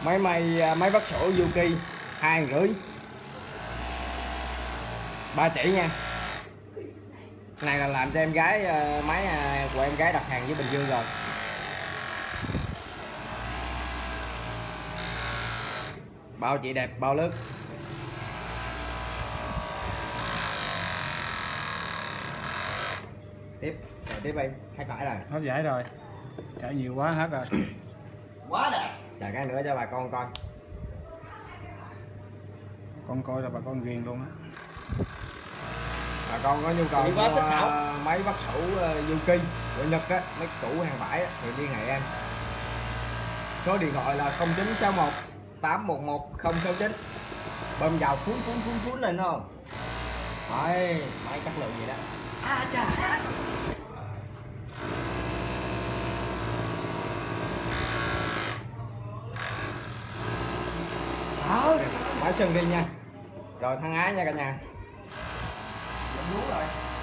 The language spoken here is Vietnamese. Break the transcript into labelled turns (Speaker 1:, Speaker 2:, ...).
Speaker 1: Máy vắt sổ Yuki 2,5 3 chỉ nha. Này là làm cho em gái, máy của em gái đặt hàng với Bình Dương rồi. Bao chị đẹp, bao lướt. Tiếp đi, hết vải rồi.
Speaker 2: Hết giải rồi. Chạy nhiều quá hết rồi.
Speaker 1: Quá đẹp. Chờ cái nữa cho bà con coi.
Speaker 2: Con coi là bà con ghiền luôn á.
Speaker 1: Bà con có nhu cầu
Speaker 3: quá sắc sảo.
Speaker 1: Máy vắt sổ Yuki của Nhật á, mấy chủ hàng vải á, thì liên hệ em. Số điện thoại là 0961 811 069. Bơm vào phun lên không? Đấy, máy chất lượng gì đó. À chà. Máy sừng đi nha. Rồi thân ái nha cả nhà. Rồi